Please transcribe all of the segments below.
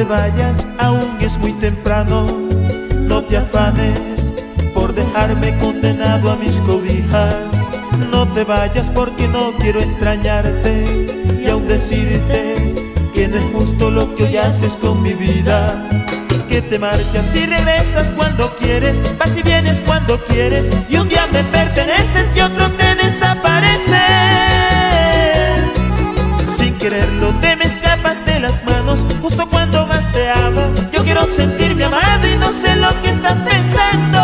te vayas, aún es muy temprano. No te afanes por dejarme condenado a mis cobijas. No te vayas porque no quiero extrañarte y aún decirte que no es justo lo que hoy haces con mi vida. Que te marchas y regresas cuando quieres, vas y vienes cuando quieres, y un día me perteneces y otro te desapareces. Sin quererlo te me escapas de las manos justo cuando más te amo. Yo quiero sentirme amado y no sé lo que estás pensando.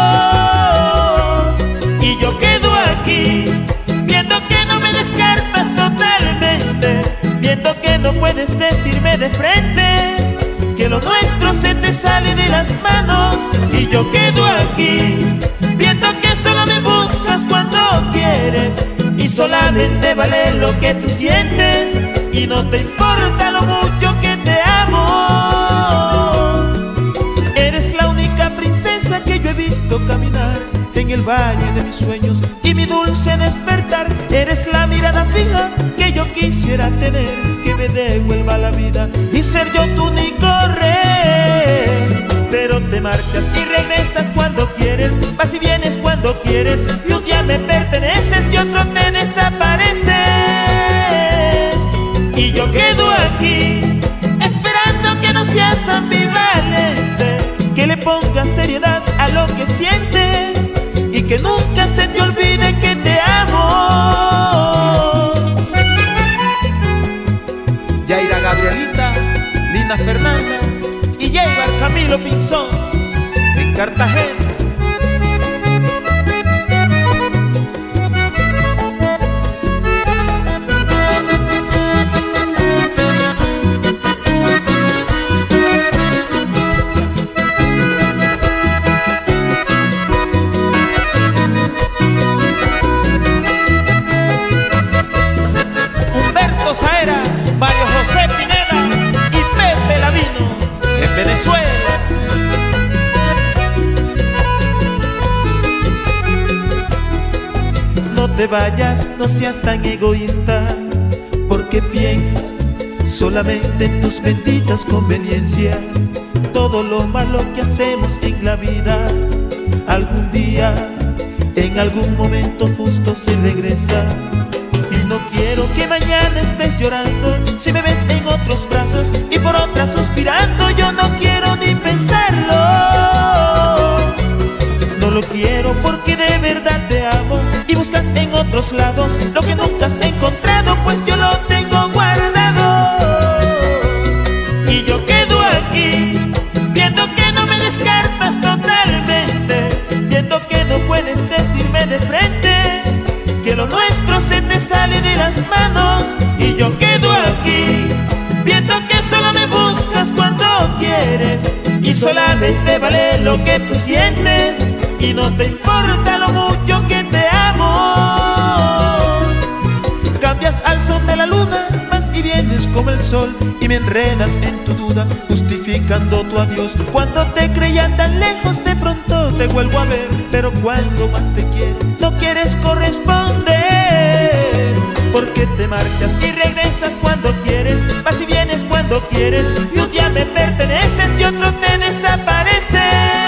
Y yo quedo aquí viendo que no me descartas totalmente, viendo que no puedes decirme de frente que lo nuestro se te sale de las manos. Y yo quedo aquí viendo que solo me buscas cuando quieres y solamente vale lo que tú sientes y no te importa lo mucho que te amo. Eres la única princesa que yo he visto caminar en el valle de mis sueños y mi dulce despertar. Eres la mirada fija que yo quisiera tener, que me devuelva la vida y ser yo tu único rey. Pero te marchas y regresas cuando quieres, vas y vienes cuando quieres, y un día me perteneces y otro te desapareces. Y yo quedo aquí esperando que no seas ambivalente, que le pongas seriedad a lo que sientes y que nunca se te olvide que te amo. Yaira Gabrielita, Lina Fernanda y Yeibar Camilo Pinzón en Cartagena. Humberto Saera, Mario José Pineda y Pepe Lavino en Venezuela. No te vayas, no seas tan egoísta, porque piensas solamente en tus benditas conveniencias. Todo lo malo que hacemos en la vida, algún día, en algún momento justo se regresa. Y no quiero que mañana estés llorando si me ves en otros brazos y por otras suspirando. Yo no quiero ni pensarlo. No lo quiero porque de verdad te amo y buscas en otros lados lo que nunca has encontrado, pues yo lo tengo guardado. Y yo quedo aquí viendo que no me descartas totalmente, viendo que no puedes decirme de frente que lo nuestro se te sale de las manos. Y yo quedo aquí viendo que solo me buscas cuando quieres y solamente vale lo que tú sientes y no te importa lo mucho que te amo. Cambias al son de la luna, vas y vienes como el sol y me enredas en tu duda, justificando tu adiós. Cuando te creía tan lejos, de pronto te vuelvo a ver, pero cuando más te quiero no quieres corresponder, porque te marchas y regresas cuando quieres, vas y vienes cuando quieres, y un día me perteneces y otro te desapareces.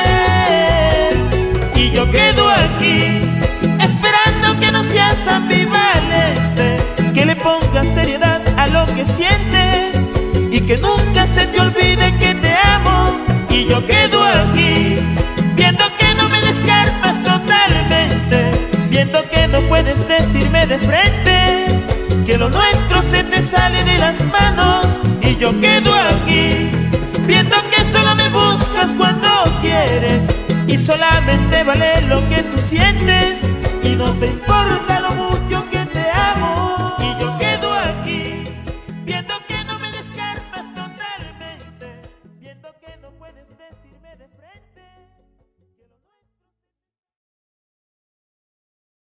Y yo quedo aquí esperando que no seas ambivalente, que le pongas seriedad a lo que sientes y que nunca se te olvide que te amo. Y yo quedo aquí viendo que no me descartas totalmente, viendo que no puedes decirme de frente que lo nuestro se te sale de las manos. Y yo quedo aquí viendo que solo me buscas cuando quieres y solamente vale lo que tú sientes y no te importa